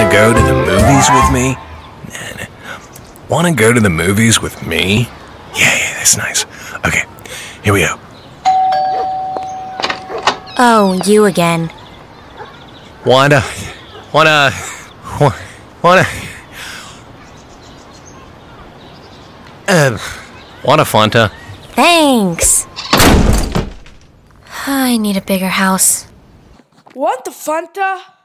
Wanna go to the movies with me? Wanna go to the movies with me? Yeah, that's nice. Okay, here we go. Oh, you again. Wanna... Want a Fanta? Thanks. I need a bigger house. Want the Fanta?